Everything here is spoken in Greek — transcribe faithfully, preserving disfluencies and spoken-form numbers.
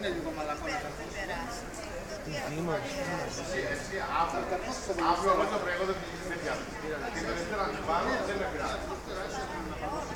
είναι λίγο μαλακό να καρπός. Αύριο όλο το πρέγω δεν πιάνω. Την τελευταία να την πάρω δεν με πειράζει.